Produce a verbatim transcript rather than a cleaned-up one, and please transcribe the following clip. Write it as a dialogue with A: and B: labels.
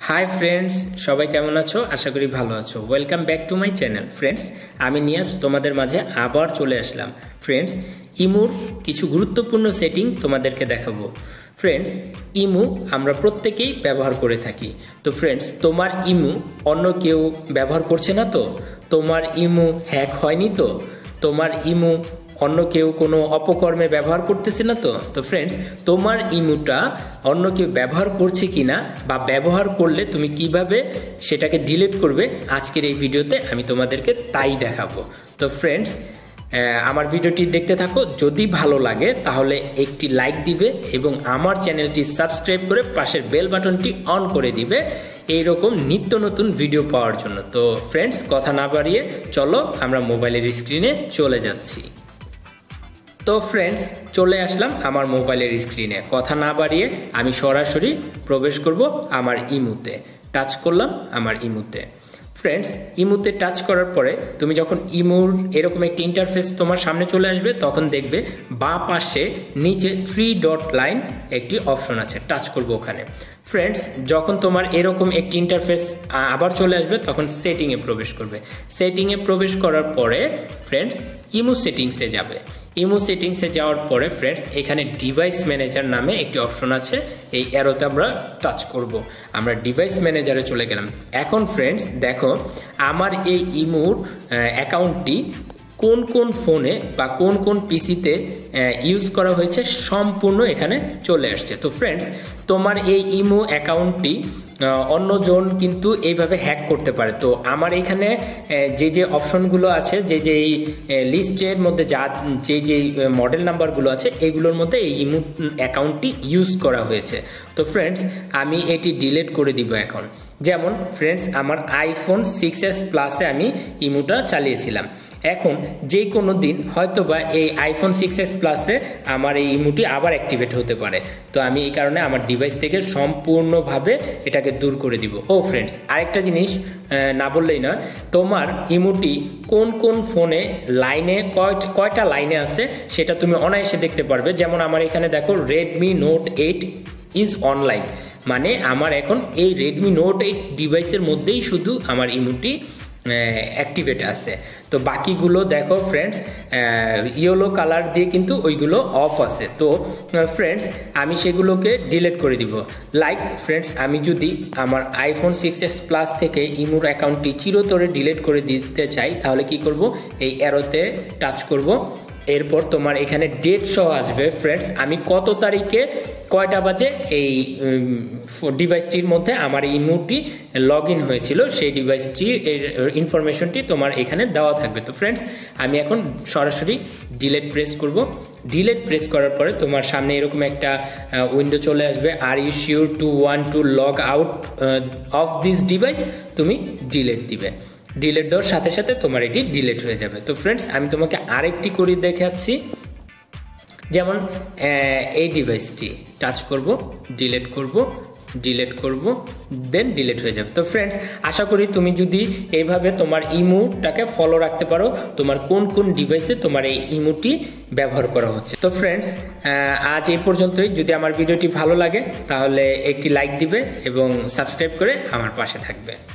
A: Hi friends, সবাই কেমন আছো? আশা করি ভালো আছো। Welcome back to my channel. Friends, আমি নিয়াজ তোমাদের মাঝে আবার চলে আসলাম। ফ্রেন্ডস, ইমুর কিছু গুরুত্বপূর্ণ সেটিং তোমাদেরকে দেখাবো। ফ্রেন্ডস, ইমু আমরা প্রত্যেকেই ব্যবহার করে থাকি। তো ফ্রেন্ডস, তোমার ইমু অন্য কেউ ব্যবহার করছে না তো? তোমার ইমু হ্যাক হয়নি তো? তোমার ইমু অন্য কেউ কোনো অপকর্মে ব্যবহার করতেছে না তো? তো ফ্রেন্ডস, তোমার ইমুটা অন্য কেউ ব্যবহার করছে কিনা বা ব্যবহার করলে তুমি কিভাবে সেটাকে ডিলিট করবে, আজকের এই ভিডিওতে আমি তোমাদেরকে তাই দেখাবো। তো ফ্রেন্ডস, আমার ভিডিওটি দেখতে থাকো। যদি ভালো লাগে তাহলে একটি লাইক দিবে এবং আমার চ্যানেলটি সাবস্ক্রাইব করে পাশের বেল বাটনটি অন করে দিবে এইরকম নিত্য নতুন ভিডিও পাওয়ার জন্য। তো ফ্রেন্ডস, কথা না বাড়িয়ে চলো আমরা মোবাইলের স্ক্রিনে চলে যাচ্ছি। তো ফ্রেন্ডস, চলে আসলাম আমার মোবাইলের স্ক্রিনে। কথা না বাড়িয়ে আমি সরাসরি প্রবেশ করব আমার ইমুতে। টাচ করলাম আমার ইমুতে। ফ্রেন্ডস, ইমুতে টাচ করার পরে তুমি যখন ইমুর এরকম একটি ইন্টারফেস তোমার সামনে চলে আসবে, তখন দেখবে বাঁ পাশে নিচে থ্রি ডট লাইন একটি অপশন আছে। টাচ করব ওখানে। ফ্রেন্ডস, যখন তোমার এরকম একটি ইন্টারফেস আবার চলে আসবে, তখন সেটিংয়ে প্রবেশ করবে। সেটিংয়ে প্রবেশ করার পরে ফ্রেন্ডস, ইমু সেটিংসে যাবে। ইমু সেটিংসে যাওয়ার পরে ফ্রেন্ডস, এখানে ডিভাইস ম্যানেজার নামে একটি অপশন আছে। এই অ্যারোতে আমরা টাচ করব। আমরা ডিভাইস ম্যানেজারে চলে গেলাম। এখন ফ্রেন্ডস দেখো, আমার এই ইমুর অ্যাকাউন্টটি কোন কোন ফোনে বা কোন কোন পিসিতে ইউজ করা হয়েছে সম্পূর্ণ এখানে চলে আসছে। তো ফ্রেন্ডস, তোমার এই ইমু অ্যাকাউন্টটি অন্যজন কিন্তু এইভাবে হ্যাক করতে পারে। তো আমার এখানে যে যে অপশনগুলো আছে, যে যে লিস্টের মধ্যে যা যে যে মডেল নাম্বারগুলো আছে, এগুলোর মধ্যে এই ইমু অ্যাকাউন্টটি ইউজ করা হয়েছে। তো ফ্রেন্ডস, আমি এটি ডিলিট করে দিব এখন। যেমন ফ্রেন্ডস, আমার আইফোন সিক্স এস প্লাসে আমি ইমুটা চালিয়েছিলাম। এখন যে কোনো দিন হয়তো বা এই আইফোন সিক্স এস প্লাসে আমার এই ইমুটি আবার অ্যাক্টিভেট হতে পারে। তো আমি এই কারণে আমার ডিভাইস থেকে সম্পূর্ণভাবে এটাকে দূর করে দিব। ও ফ্রেন্ডস, আরেকটা জিনিস না বললেই নয়, তোমার ইমুটি কোন কোন ফোনে লাইনে কয়টা লাইনে আছে সেটা তুমি অনায়াসে দেখতে পারবে। যেমন আমার এখানে দেখো, Redmi note eight is online, মানে আমার এখন এই রেডমি নোট এইট ডিভাইসের মধ্যেই শুধু আমার ইমুটি অ্যাক্টিভেট আছে। তো বাকিগুলো দেখো ফ্রেন্ডস, ইয়েলো কালার দিয়ে কিন্তু ওইগুলো অফ আছে। তো ফ্রেন্ডস, আমি সেগুলোকে ডিলিট করে দিব। লাইক ফ্রেন্ডস, আমি যদি আমার আইফোন সিক্স এস প্লাস থেকে ইমুর অ্যাকাউন্টটি চিরতরে ডিলিট করে দিতে চাই, তাহলে কি করব? এই অ্যারোতে টাচ করব। এরপর তোমার এখানে ডেট সহ আসবে। ফ্রেন্ডস, আমি কত তারিখে কয়টা বাজে এই ডিভাইসটির মধ্যে আমার ইমুটি লগ ইন হয়েছিল, সেই ডিভাইসটি এর ইনফরমেশনটি তোমার এখানে দেওয়া থাকবে। তো ফ্রেন্ডস, আমি এখন সরাসরি ডিলিট প্রেস করব। ডিলিট প্রেস করার পরে তোমার সামনে এরকম একটা উইন্ডো চলে আসবে। Are you sure to want to log out of this device? তুমি ডিলিট দিবে। ডিলিট দেওয়ার সাথে সাথে তোমার এটি ডিলিট হয়ে যাবে। তো ফ্রেন্ডস, আমি তোমাকে আরেকটি করে দেখাচ্ছি। যেমন এই ডিভাইসটি টাচ করব, ডিলিট করব, ডিলিট করব, দেন ডিলিট হয়ে যাবে। তো ফ্রেন্ডস, আশা করি তুমি যদি এইভাবে তোমার ইমুটাকে ফলো রাখতে পারো, তোমার কোন কোন ডিভাইসে তোমার এই ইমুটি ব্যবহার করা হচ্ছে। তো ফ্রেন্ডস, আজ এই পর্যন্তই। যদি আমার ভিডিওটি ভালো লাগে তাহলে একটি লাইক দিবে এবং সাবস্ক্রাইব করে আমার পাশে থাকবে।